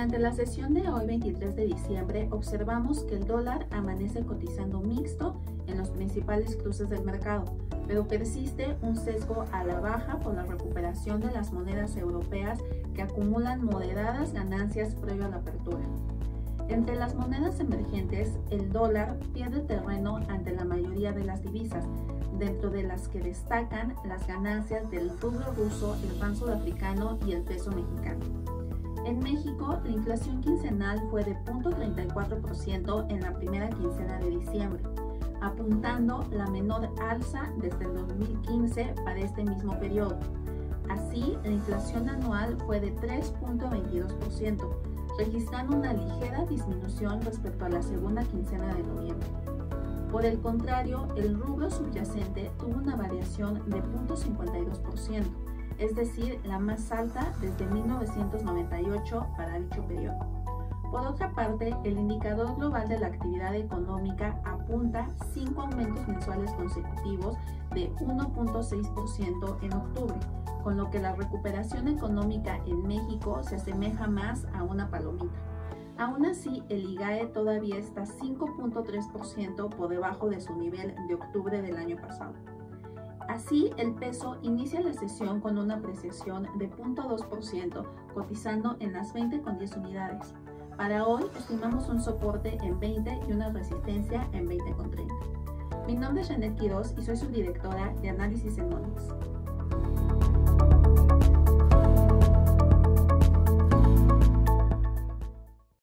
Durante la sesión de hoy, 23 de diciembre, observamos que el dólar amanece cotizando mixto en los principales cruces del mercado, pero persiste un sesgo a la baja por la recuperación de las monedas europeas que acumulan moderadas ganancias previo a la apertura. Entre las monedas emergentes, el dólar pierde terreno ante la mayoría de las divisas, dentro de las que destacan las ganancias del rublo ruso, el rand sudafricano y el peso mexicano. En México, la inflación quincenal fue de 0.34% en la primera quincena de diciembre, apuntando la menor alza desde el 2015 para este mismo periodo. Así, la inflación anual fue de 3.22%, registrando una ligera disminución respecto a la segunda quincena de noviembre. Por el contrario, el rublo subyacente tuvo una variación de 0.52%, es decir, la más alta desde 1998 para dicho periodo. Por otra parte, el indicador global de la actividad económica apunta 5 aumentos mensuales consecutivos de 1.6% en octubre, con lo que la recuperación económica en México se asemeja más a una palomita. Aún así, el IGAE todavía está 5.3% por debajo de su nivel de octubre del año pasado. Así, el peso inicia la sesión con una apreciación de 0.2%, cotizando en las 20,10 unidades. Para hoy, estimamos un soporte en 20 y una resistencia en 20,30. Mi nombre es Janet Quiroz y soy subdirectora de Análisis en Monex.